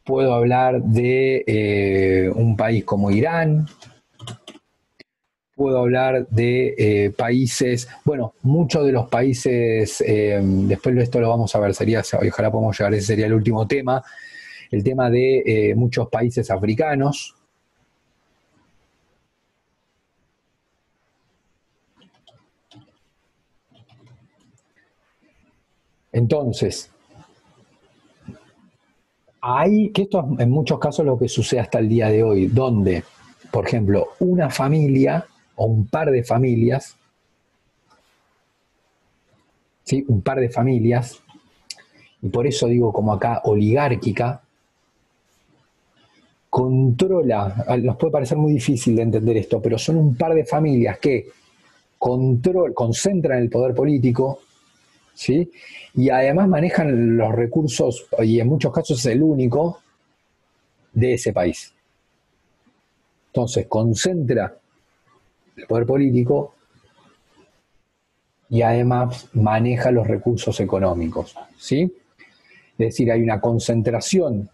puedo hablar de un país como Irán, puedo hablar de países, bueno, muchos de los países, después de esto lo vamos a ver, sería, ojalá podamos llegar, ese sería el último tema, el tema de muchos países africanos. Entonces, hay, que esto es en muchos casos lo que sucede hasta el día de hoy, donde, por ejemplo, una familia o un par de familias, ¿sí? Un par de familias, y por eso digo como acá oligárquica, controla, nos puede parecer muy difícil de entender esto, pero son un par de familias que concentran el poder político, ¿sí? Y además manejan los recursos, y en muchos casos es el único, de ese país. Entonces, concentra el poder político y además maneja los recursos económicos, ¿sí? Es decir, hay una concentración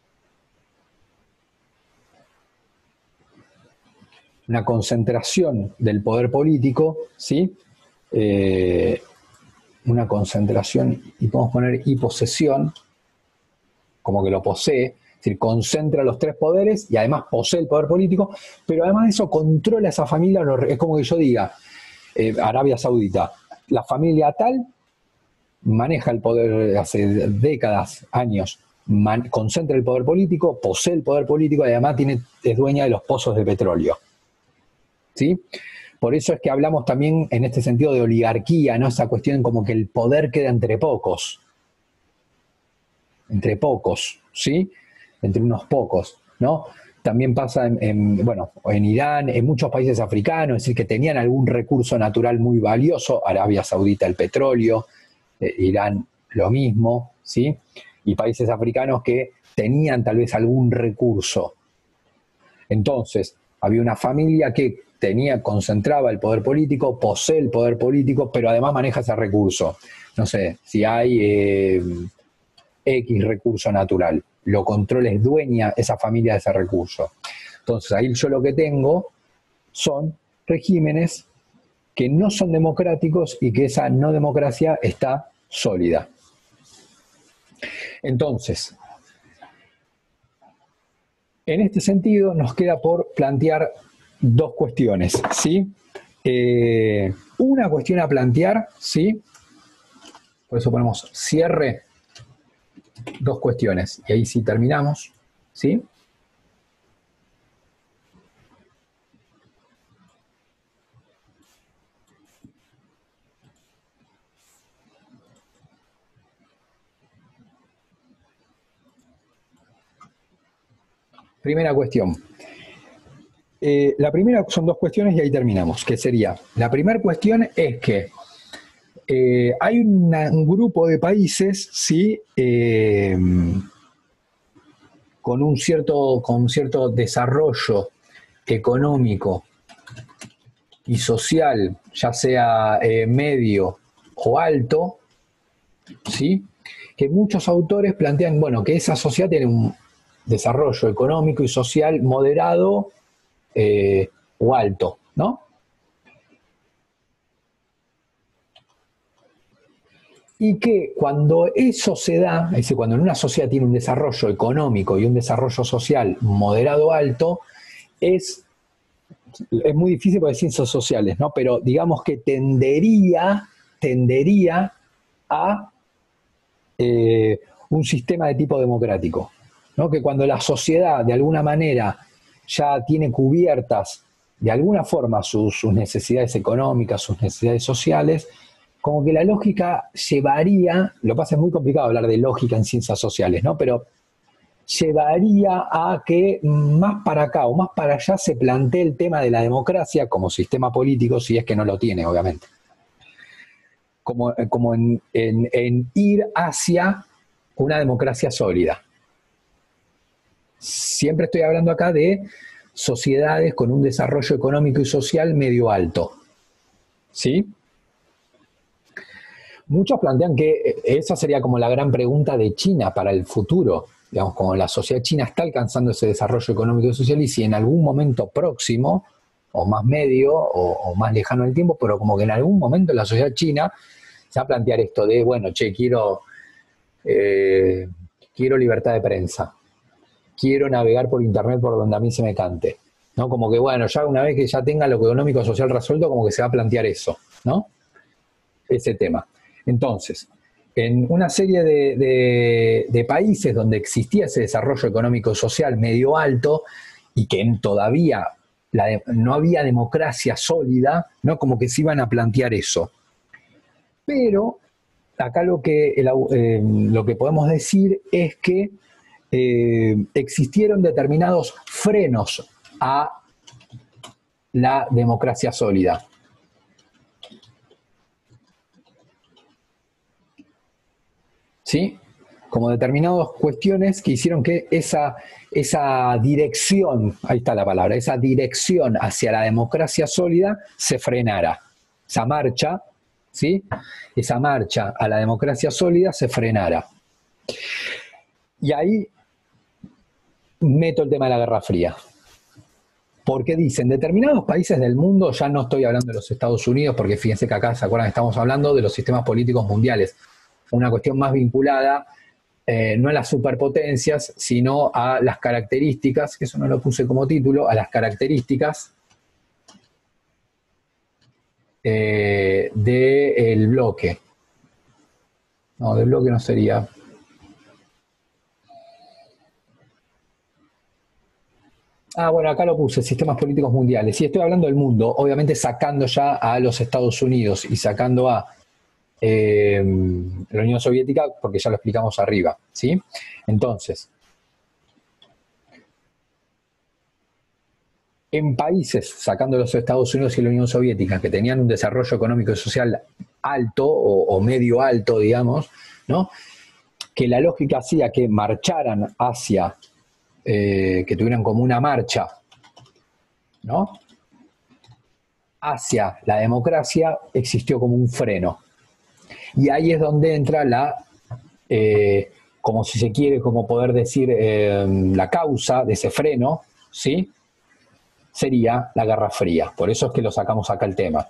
del poder político, ¿sí? Una concentración, y podemos poner y posesión, como que lo posee, es decir, concentra los tres poderes y además posee el poder político, pero además de eso controla a esa familia, es como que yo diga, Arabia Saudita, la familia tal maneja el poder hace décadas, años, concentra el poder político, posee el poder político y además es dueña de los pozos de petróleo. ¿Sí? Por eso es que hablamos también en este sentido de oligarquía, ¿no? Esa cuestión como que el poder queda entre pocos, ¿sí? Entre unos pocos, ¿no? También pasa bueno, en Irán, en muchos países africanos, es decir, que tenían algún recurso natural muy valioso, Arabia Saudita el petróleo, Irán lo mismo, ¿sí? Y países africanos que tenían tal vez algún recurso. Entonces, había una familia que concentraba el poder político, posee el poder político, pero además maneja ese recurso. No sé, si hay X recurso natural, lo controla, es dueña esa familia de ese recurso. Entonces, ahí yo lo que tengo son regímenes que no son democráticos y que esa no democracia está sólida. Entonces, en este sentido nos queda por plantear dos cuestiones, ¿sí? Una cuestión a plantear, ¿sí? Por eso ponemos cierre, dos cuestiones, y ahí sí terminamos, ¿sí? Primera cuestión. La primera son dos cuestiones y ahí terminamos, que sería, la primera cuestión es que hay un grupo de países, ¿sí? Con cierto desarrollo económico y social, ya sea medio o alto, ¿sí? Que muchos autores plantean, bueno, que esa sociedad tiene un desarrollo económico y social moderado o alto, ¿no? Y que cuando eso se da, es decir, cuando en una sociedad tiene un desarrollo económico y un desarrollo social moderado alto, es muy difícil por ciencias sociales, ¿no? Pero digamos que tendería a un sistema de tipo democrático, ¿no? Que cuando la sociedad de alguna manera ya tiene cubiertas de alguna forma sus necesidades económicas, sus necesidades sociales, como que la lógica llevaría, lo que pasa es muy complicado hablar de lógica en ciencias sociales, ¿no? Pero llevaría a que más para acá o más para allá se plantee el tema de la democracia como sistema político, si es que no lo tiene, obviamente. Como en ir hacia una democracia sólida. Siempre estoy hablando acá de sociedades con un desarrollo económico y social medio alto. ¿Sí? Muchos plantean que esa sería como la gran pregunta de China para el futuro. digamos, como la sociedad china está alcanzando ese desarrollo económico y social, y si en algún momento próximo, o más medio, o más lejano en el tiempo, pero como que en algún momento la sociedad china se va a plantear esto de, bueno, che, quiero libertad de prensa, quiero navegar por internet por donde a mí se me cante, ¿no? Como que, bueno, ya una vez que ya tenga lo económico social resuelto, como que se va a plantear eso, ¿no? Ese tema. Entonces, en una serie de países donde existía ese desarrollo económico social medio alto y que todavía no había democracia sólida, ¿no? Como que se iban a plantear eso. Pero acá lo que podemos decir es que existieron determinados frenos a la democracia sólida. ¿Sí? Como determinadas cuestiones que hicieron que esa dirección, ahí está la palabra, esa dirección hacia la democracia sólida se frenara. Esa marcha, ¿sí? Esa marcha a la democracia sólida se frenara. Y ahí meto el tema de la Guerra Fría. Porque dicen, determinados países del mundo, ya no estoy hablando de los Estados Unidos, porque fíjense que acá, ¿se acuerdan? Estamos hablando de los sistemas políticos mundiales. Una cuestión más vinculada, no a las superpotencias, sino a las características, que eso no lo puse como título, a las características del bloque. No, del bloque no sería. Ah, bueno, acá lo puse, sistemas políticos mundiales. Sí, estoy hablando del mundo, obviamente sacando ya a los Estados Unidos y sacando a la Unión Soviética, porque ya lo explicamos arriba, ¿sí? Entonces, en países, sacando los Estados Unidos y la Unión Soviética, que tenían un desarrollo económico y social alto o medio alto, digamos, ¿no? Que la lógica hacía que marcharan hacia, que tuvieran como una marcha, ¿no? Hacia la democracia, existió como un freno. Y ahí es donde entra como si se quiere, como poder decir, la causa de ese freno, ¿sí? Sería la Guerra Fría. Por eso es que lo sacamos acá el tema.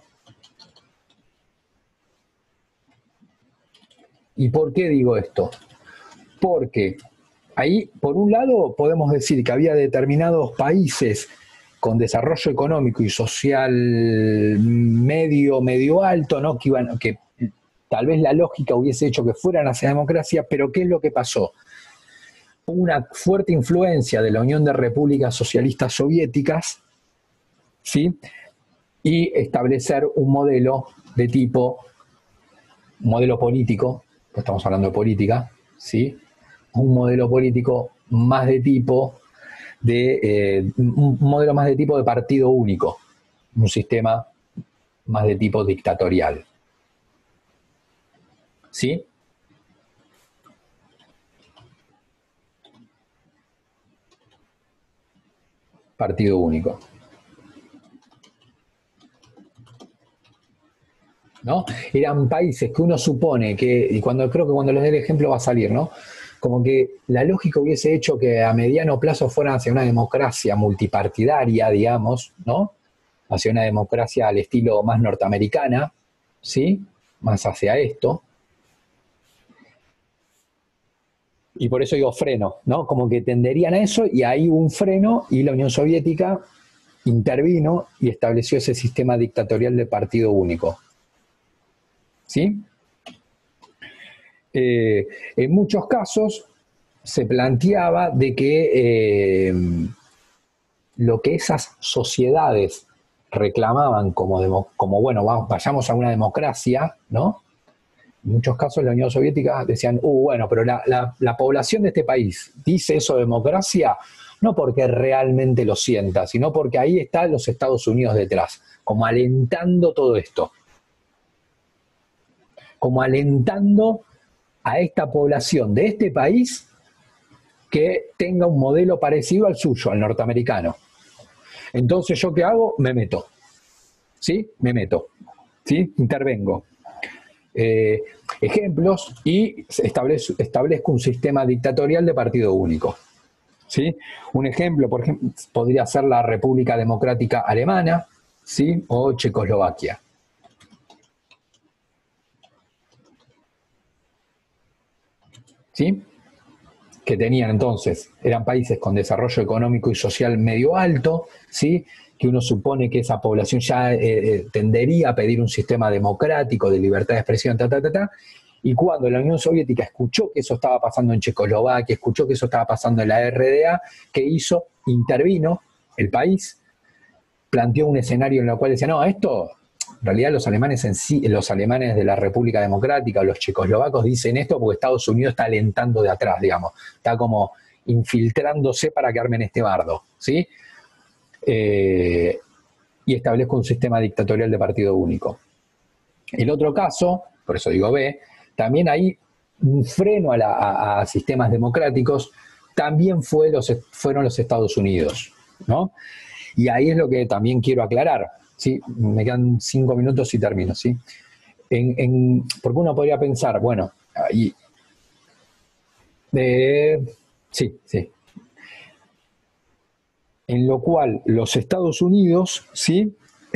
¿Y por qué digo esto? Porque ahí, por un lado, podemos decir que había determinados países con desarrollo económico y social medio alto, ¿no? Que tal vez la lógica hubiese hecho que fueran hacia la democracia, pero ¿qué es lo que pasó? Hubo una fuerte influencia de la Unión de Repúblicas Socialistas Soviéticas, ¿sí? Y establecer un modelo de tipo, un modelo político, pues estamos hablando de política, ¿sí? Un modelo político más de tipo un modelo más de tipo de partido único, un sistema más de tipo dictatorial. ¿Sí? Partido único. ¿No? Eran países que uno supone que, y creo que cuando les dé el ejemplo va a salir, ¿no? Como que la lógica hubiese hecho que a mediano plazo fueran hacia una democracia multipartidaria, digamos, ¿no? Hacia una democracia al estilo más norteamericana, ¿sí? Más hacia esto. Y por eso digo freno, ¿no? Como que tenderían a eso y ahí hubo un freno y la Unión Soviética intervino y estableció ese sistema dictatorial de partido único. ¿Sí? En muchos casos se planteaba de que lo que esas sociedades reclamaban como bueno, vayamos a una democracia, ¿no? En muchos casos la Unión Soviética decían, bueno, pero la población de este país dice eso de democracia no porque realmente lo sienta, sino porque ahí están los Estados Unidos detrás, como alentando todo esto. Como alentando a esta población de este país que tenga un modelo parecido al suyo, al norteamericano. Entonces, ¿yo qué hago? Me meto. ¿Sí? Me meto. ¿Sí? Intervengo. ejemplos y establezco un sistema dictatorial de partido único. ¿Sí? Un ejemplo, por ejemplo, podría ser la República Democrática Alemana, ¿sí? O Checoslovaquia. ¿Sí? Que tenían entonces, eran países con desarrollo económico y social medio alto, ¿sí? Que uno supone que esa población ya tendería a pedir un sistema democrático de libertad de expresión, y cuando la Unión Soviética escuchó que eso estaba pasando en Checoslovaquia, escuchó que eso estaba pasando en la RDA, ¿qué hizo? Intervino el país, planteó un escenario en el cual decía, no, esto, en realidad los alemanes en sí, los alemanes de la República Democrática, los checoslovacos dicen esto porque Estados Unidos está alentando de atrás, digamos, está como infiltrándose para que armen este bardo, ¿sí? Y establezco un sistema dictatorial de partido único. El otro caso, por eso digo B, también hay un freno a sistemas democráticos, también fueron los Estados Unidos, ¿no? Y ahí es lo que también quiero aclarar, ¿sí? Me quedan 5 minutos y termino, ¿sí? Porque uno podría pensar, bueno, ahí, sí, en lo cual los Estados Unidos, ¿sí?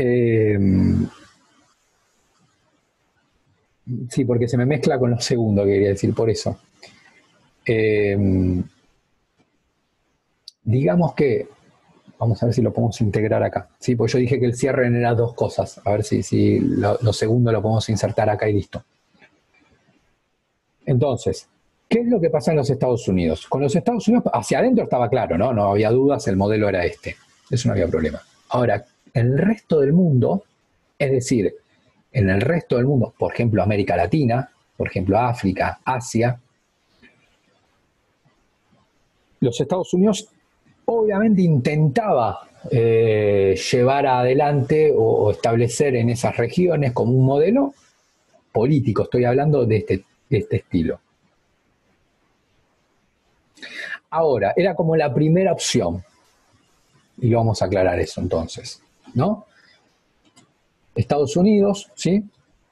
Sí, porque se me mezcla con lo segundo que quería decir, por eso. Digamos que, vamos a ver si lo podemos integrar acá. Sí, pues yo dije que el cierre era 2 cosas. A ver si lo segundo lo podemos insertar acá y listo. Entonces, ¿qué es lo que pasa en los Estados Unidos? Con los Estados Unidos, hacia adentro estaba claro, ¿no? No había dudas, el modelo era este. Eso no había problema. Ahora, en el resto del mundo, es decir, en el resto del mundo, por ejemplo, América Latina, por ejemplo, África, Asia, los Estados Unidos obviamente intentaba llevar adelante o establecer en esas regiones como un modelo político, estoy hablando de este estilo. Ahora, era como la primera opción, y vamos a aclarar eso entonces, ¿no? Estados Unidos, ¿sí?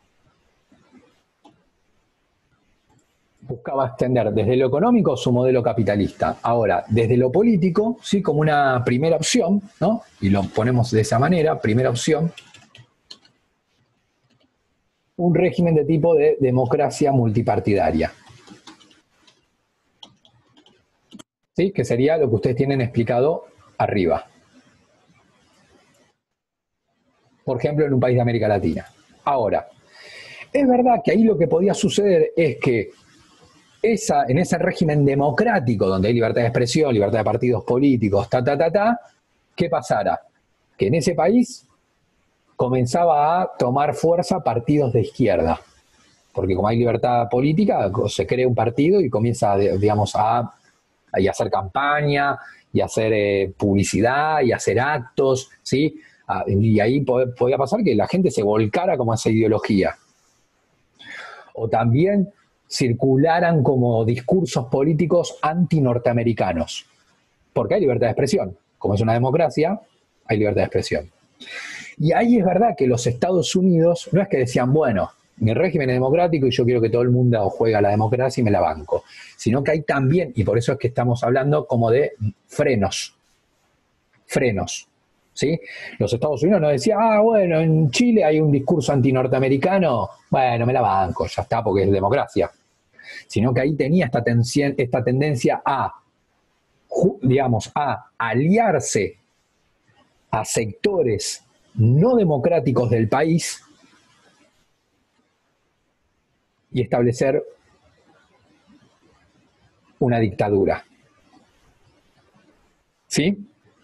Buscaba extender desde lo económico su modelo capitalista. Ahora, desde lo político, ¿sí? Como una primera opción, ¿no? Y lo ponemos de esa manera, primera opción, un régimen de tipo de democracia multipartidaria. ¿Sí? Que sería lo que ustedes tienen explicado arriba. Por ejemplo, en un país de América Latina. Ahora, es verdad que ahí lo que podía suceder es que en ese régimen democrático, donde hay libertad de expresión, libertad de partidos políticos, ¿qué pasara? Que en ese país comenzaba a tomar fuerza partidos de izquierda. Porque como hay libertad política, se crea un partido y comienza, digamos, a hacer campaña, y hacer publicidad, y hacer actos, ¿sí? Y ahí podía pasar que la gente se volcara como a esa ideología. O también circularan como discursos políticos anti-norteamericanos. Porque hay libertad de expresión. Como es una democracia, hay libertad de expresión. Y ahí es verdad que los Estados Unidos no es que decían, bueno, mi régimen es democrático y yo quiero que todo el mundo juegue a la democracia y me la banco. Sino que hay también, y por eso es que estamos hablando como de frenos. ¿Sí? Los Estados Unidos no decían, bueno, en Chile hay un discurso anti-norteamericano, bueno, me la banco, ya está, porque es democracia. Sino que ahí tenía esta tendencia a, digamos, a aliarse a sectores no democráticos del país y establecer una dictadura. ¿Sí?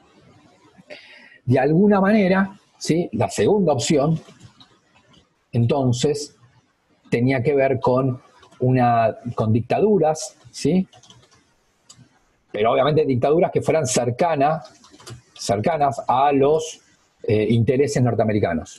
De alguna manera, ¿sí? La segunda opción, entonces, tenía que ver con dictaduras, ¿sí? Pero obviamente dictaduras que fueran cercanas a los intereses norteamericanos.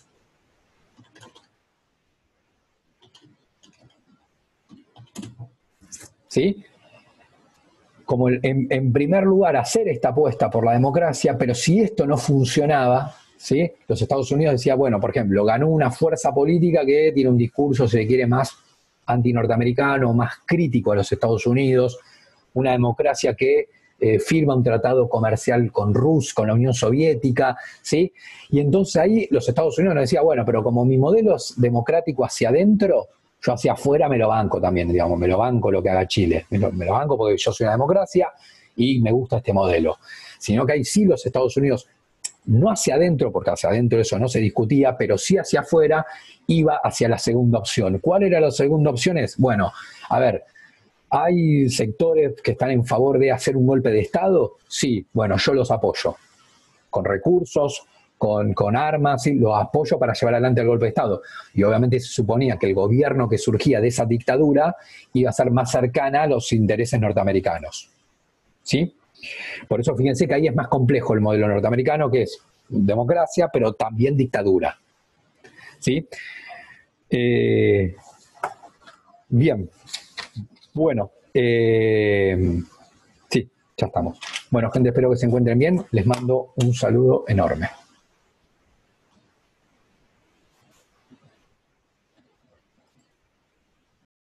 ¿Sí? Como en primer lugar hacer esta apuesta por la democracia, pero si esto no funcionaba, ¿sí? Los Estados Unidos decían, bueno, por ejemplo, ganó una fuerza política que tiene un discurso, si se quiere, más antinorteamericano, más crítico a los Estados Unidos, una democracia que firma un tratado comercial con con la Unión Soviética, ¿sí? Y entonces ahí los Estados Unidos nos decían, bueno, pero como mi modelo es democrático hacia adentro, yo hacia afuera me lo banco también, digamos, me lo banco lo que haga Chile, me lo banco porque yo soy una democracia y me gusta este modelo. Sino que ahí sí los Estados Unidos, no hacia adentro, porque hacia adentro eso no se discutía, pero sí hacia afuera, iba hacia la segunda opción. ¿Cuál era la segunda opción? Bueno, a ver, ¿hay sectores que están en favor de hacer un golpe de Estado? Sí, bueno, yo los apoyo, con recursos, con armas, ¿sí? Los apoyo para llevar adelante el golpe de Estado. Y obviamente se suponía que el gobierno que surgía de esa dictadura iba a ser más cercana a los intereses norteamericanos, ¿sí? Por eso fíjense que ahí es más complejo el modelo norteamericano, que es democracia, pero también dictadura, ¿sí? Bien. Bueno, sí, ya estamos. Bueno, gente, espero que se encuentren bien. Les mando un saludo enorme.